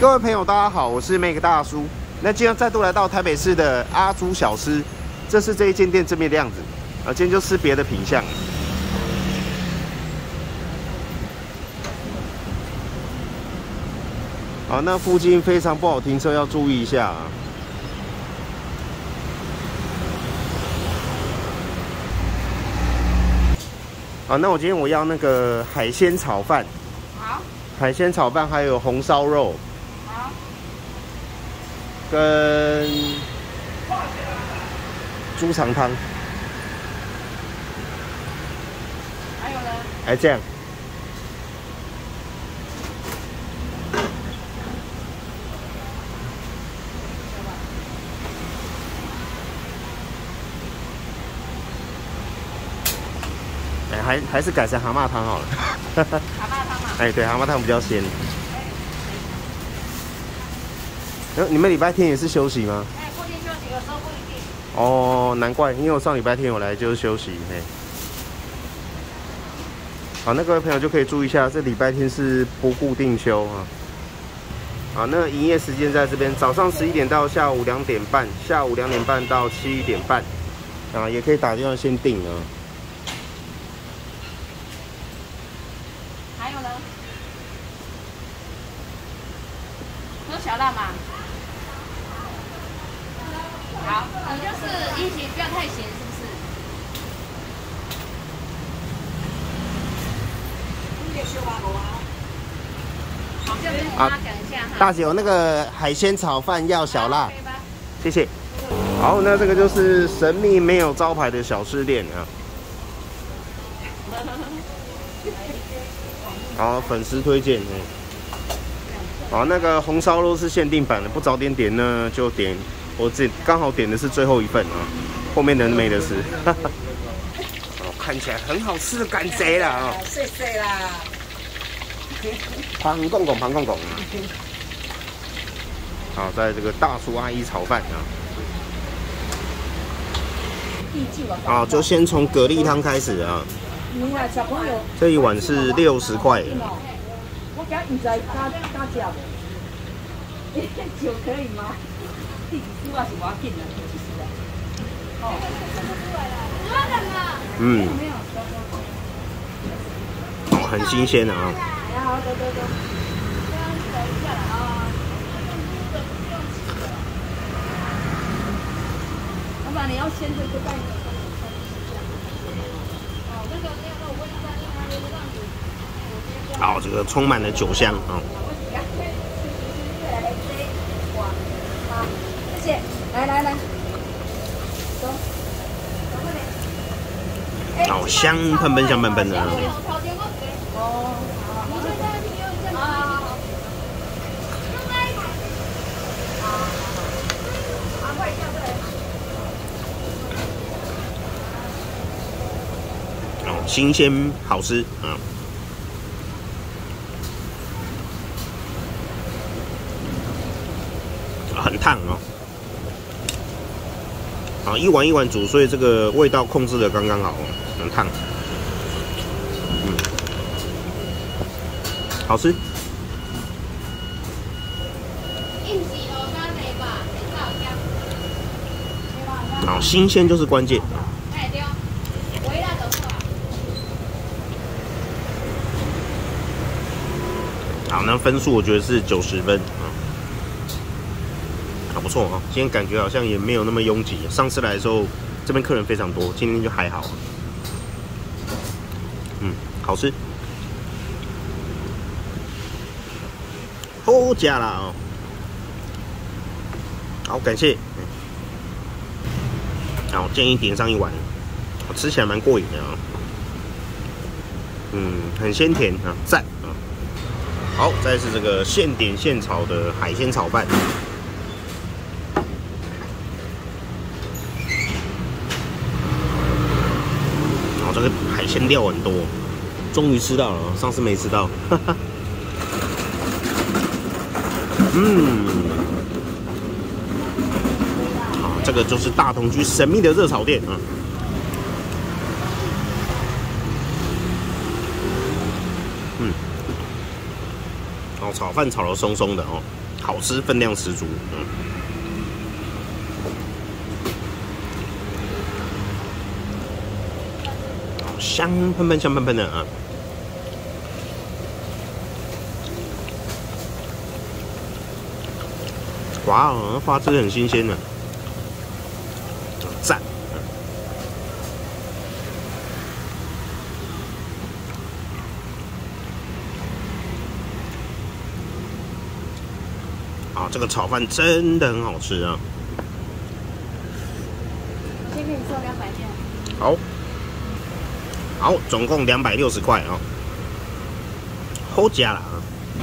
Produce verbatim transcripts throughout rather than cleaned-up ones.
各位朋友，大家好，我是 Make 大叔。那今天再度来到台北市的阿朱小吃，这是这一间店正面的样子。啊，今天就吃别的品项。好，那附近非常不好停车，要注意一下啊。好，那我今天我要那个海鲜炒饭。好。海鲜炒饭还有红烧肉。 跟猪肠汤，还有呢？哎，这样。哎，还还是改成蛤蟆汤好了。蛤蟆汤嘛。哎，对，蛤蟆汤比较鲜。 你们礼拜天也是休息吗？哎，固定休息，有时候不一定。哦，难怪，因为我上礼拜天我来就是休息，嘿。好，那各位朋友就可以注意一下，这礼拜天是不固定休啊。好，那营业时间在这边，早上十一点到下午两点半，下午两点半到七点半，啊，也可以打电话先订啊。 还有呢？喝小辣吗？ 好，你就是一起不要太咸，是不是？好，这边跟大家讲一下哈。 大姐，我那个海鲜炒饭要小辣，谢谢。好，那这个就是神秘没有招牌的小吃店啊。好，粉丝推荐哎。好，那个红烧肉是限定版的，不早点点呢就点。 我这刚好点的是最后一份啊，后面的人没得吃。哦，看起来很好吃的感觉啦啊！ 谢谢啦。 庞公公，庞公公。好，在这个大叔阿姨炒饭啊。好，就先从蛤蜊汤开始啊。这一碗是六十块。我家唔知加加价的，酒可以吗？ 嗯，哦，很新鲜的啊！ 老板，你要先这个带。 好，这个充满了酒香啊！ 来来来，走， 好香喷喷，香喷喷的。 哦， 哦，新鲜好吃啊！很烫哦。 啊，一碗一碗煮，所以这个味道控制的刚刚好，很烫，嗯，好吃。好，新鲜就是关键。好，那分数我觉得是九十分啊。 不错啊，今天感觉好像也没有那么拥挤。上次来的时候，这边客人非常多，今天就还好。嗯，好吃。哦，加了哦。好，感谢。好，建议点上一碗，吃起来蛮过瘾的啊。嗯，很鲜甜啊，赞啊。好，再是这个现点现炒的海鲜炒饭。 这个海鲜料很多，终于吃到了，上次没吃到。嗯，好，这个就是大同区神秘的热炒店啊。嗯，哦，炒饭炒得松松的哦， 好吃，分量十足，嗯，香喷喷，香喷喷的啊！哇哦，花枝很新鲜的，赞！啊，这个炒饭真的很好吃啊！ 先给你收两百件。 好，好，总共两百六十块啊，好加了啊！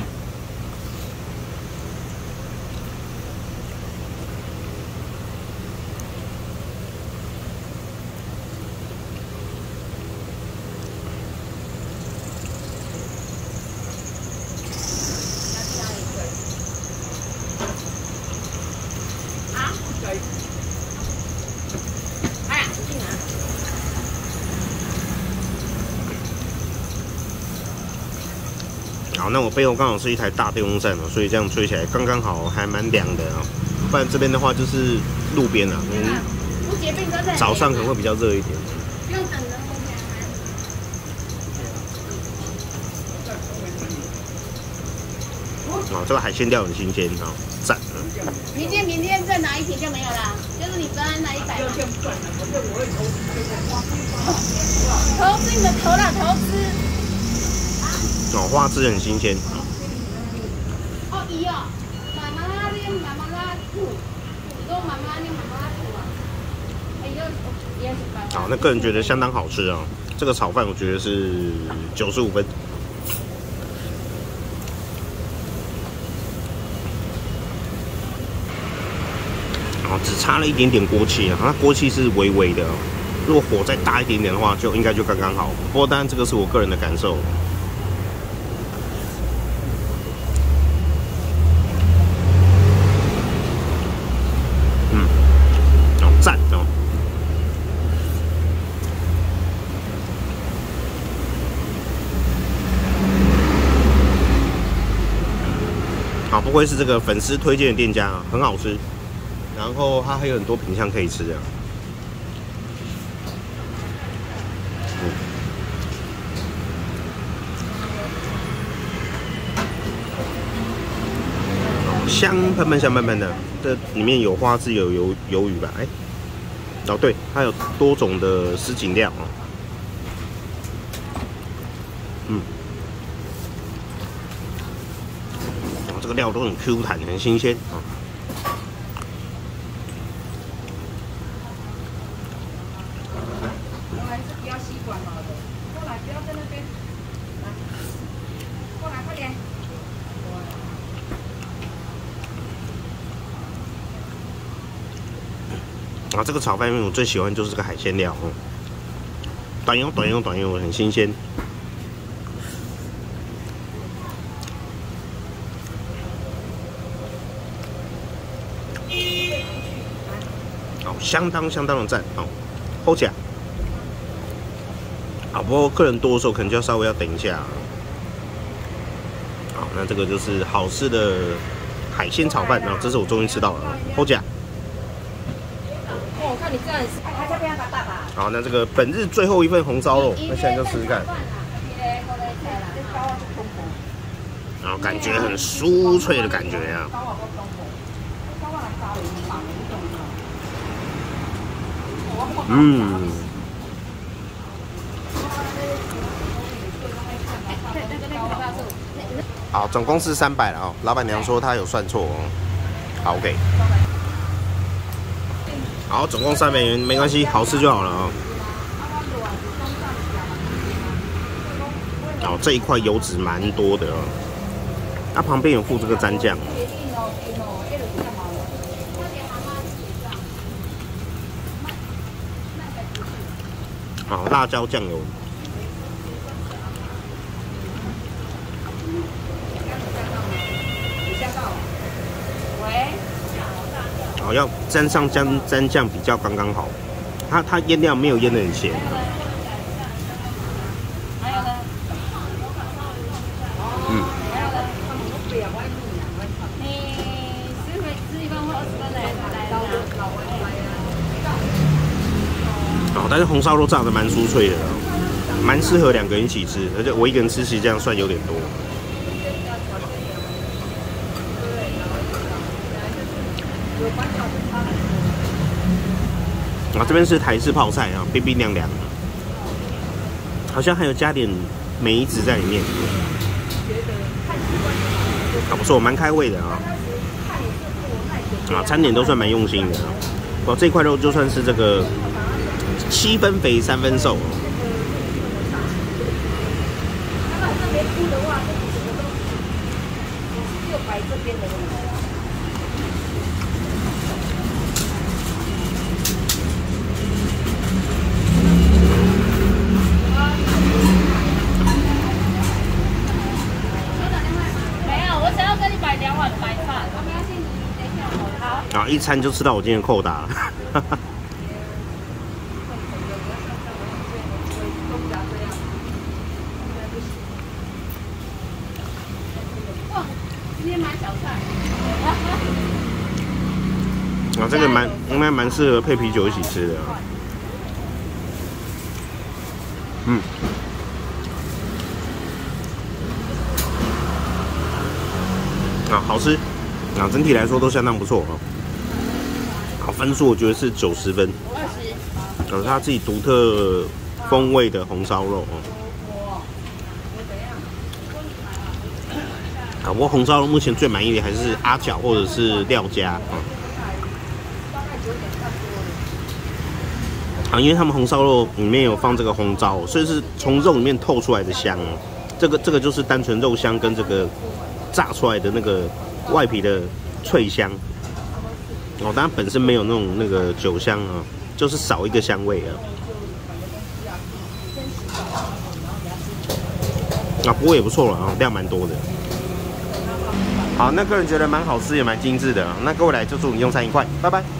好，那我背后刚好是一台大电风扇哦，所以这样吹起来刚刚好，还蛮凉的啊。不然这边的话就是路边啊，嗯，早上可能会比较热一点。 不用等人。 哦，这个海鲜料很新鲜啊，赞！ 明天明天再拿一瓶就没有了，就是你刚刚拿一百。投资你的头啦，投资。 哦，花枝很新鲜。 哦，伊哦，妈妈拉拎，妈妈拉土，土都妈妈拎，妈妈拉土啊。哎呦，也是白。 好，那个人觉得相当好吃啊。这个炒饭我觉得是九十五分。哦，只差了一点点锅气啊，它锅气是微微的，如果火再大一点点的话，就应该就刚刚好。不过当然这个是我个人的感受。嗯，哦，赞哦。好，不愧是这个粉丝推荐的店家啊，很好吃。然后它还有很多品相可以吃啊。嗯，香喷喷香喷喷的，这里面有花枝有鱿鱿鱼吧？哎，哦对，它有多种的什锦料哦。嗯，哦，这个料都很 Q 弹，很新鲜啊。啊，这个炒饭里面我最喜欢就是这个海鲜料哦，短油短油短油，很新鲜。哦，相当相当的赞哦，好吃啊！啊，不过客人多的时候可能就要稍微要等一下。好，那这个就是好吃的海鲜炒饭啊，这是我终于吃到了，好吃啊！ 哦，我看你这样子，还在边打打吧。 好，那这个本日最后一份红烧肉，那现在就试试看。然后感觉很酥脆的感觉啊。嗯。好，总共是三百了哦。老板娘说她有算错哦。好 ，OK。好，总共三百元，没关系，好吃就好了啊、哦。哦，这一块油脂蛮多的哦。它、啊、旁边有附这个蘸酱。好，辣椒酱油。好，要沾上酱蘸酱比较刚刚好。它它腌料没有腌得很咸。嗯。 哦，但是红烧肉炸的蛮酥脆的，蛮适合两个人一起吃，而且我一个人吃其实这样算有点多。啊，这边是台式泡菜啊，冰冰凉凉，好像还有加点梅子在里面，啊不错，蛮开胃的啊。啊，餐点都算蛮用心的啊。哦，这块肉就算是这个七分肥三分瘦。啊，一餐就吃到我今天的扣打了。 哇，今天买小菜。 啊，这个蛮应该蛮适合配啤酒一起吃的啊。嗯。啊，好吃。啊，整体来说都相当不错啊。好，分数我觉得是九十分。二十。有它自己独特风味的红烧肉哦。啊，不过红烧肉目前最满意的还是阿角或者是廖家啊。啊，因为他们红烧肉里面有放这个红糟，所以是从肉里面透出来的香。这个这个就是单纯肉香跟这个炸出来的那个外皮的脆香。哦，当然本身没有那种那个酒香啊，就是少一个香味啊。啊，不过也不错了啊，量蛮多的。好，那个人觉得蛮好吃，也蛮精致的啊。那各位来就祝你用餐愉快，拜拜。